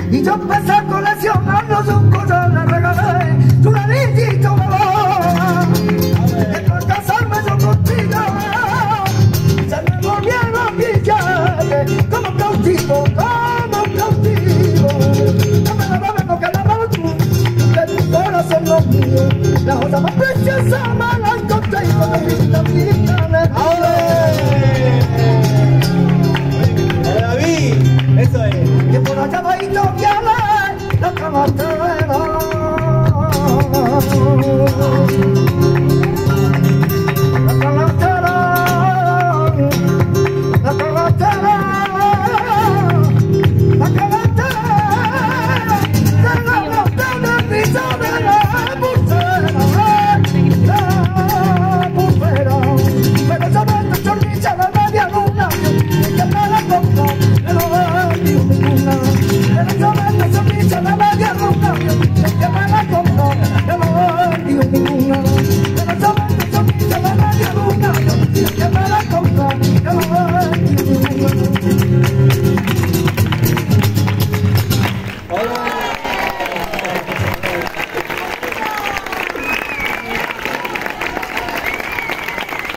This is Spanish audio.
Y yo empecé a coleccionarlos, un collar le regalé, tu anillito de boda. Que para casarme yo contigo, se me volvieron billetes, como cautivo, como cautivo. Dame la dame porque la dame tú, que tu corazón no es mío. La cosa más preciosa me la encontré con la vida de David, eso es. que por allá bajito viene la camarera.